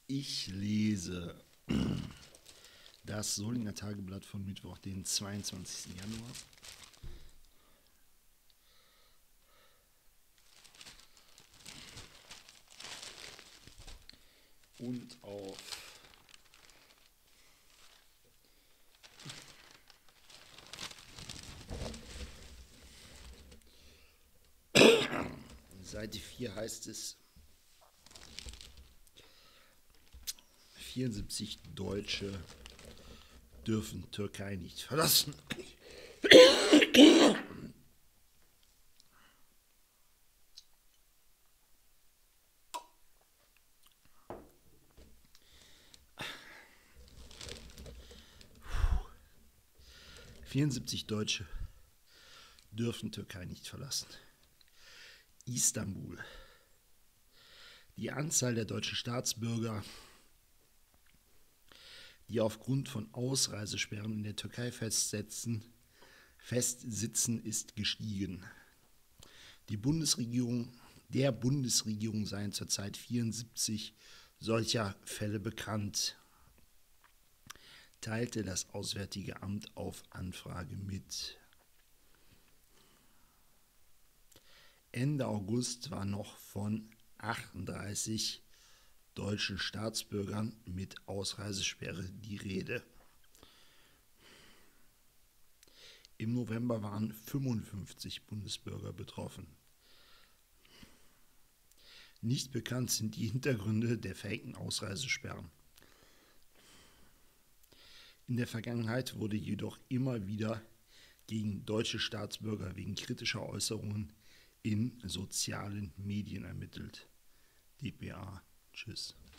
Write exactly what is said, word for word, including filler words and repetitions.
Ich lese das Solinger Tageblatt von Mittwoch, den zweiundzwanzigsten Januar. Und auf Seite vier heißt es: vierundsiebzig Deutsche dürfen Türkei nicht verlassen. vierundsiebzig Deutsche dürfen Türkei nicht verlassen. Istanbul. Die Anzahl der deutschen Staatsbürger, die aufgrund von Ausreisesperren in der Türkei festsetzen, festsitzen, ist gestiegen. Die Bundesregierung, der Bundesregierung seien zurzeit vierundsiebzig solcher Fälle bekannt, teilte das Auswärtige Amt auf Anfrage mit. Ende August war noch von achtunddreißig deutschen Staatsbürgern mit Ausreisesperre die Rede. Im November waren fünfundfünfzig Bundesbürger betroffen. Nicht bekannt sind die Hintergründe der verhängten Ausreisesperren. In der Vergangenheit wurde jedoch immer wieder gegen deutsche Staatsbürger wegen kritischer Äußerungen in sozialen Medien ermittelt. D P A. Tschüss.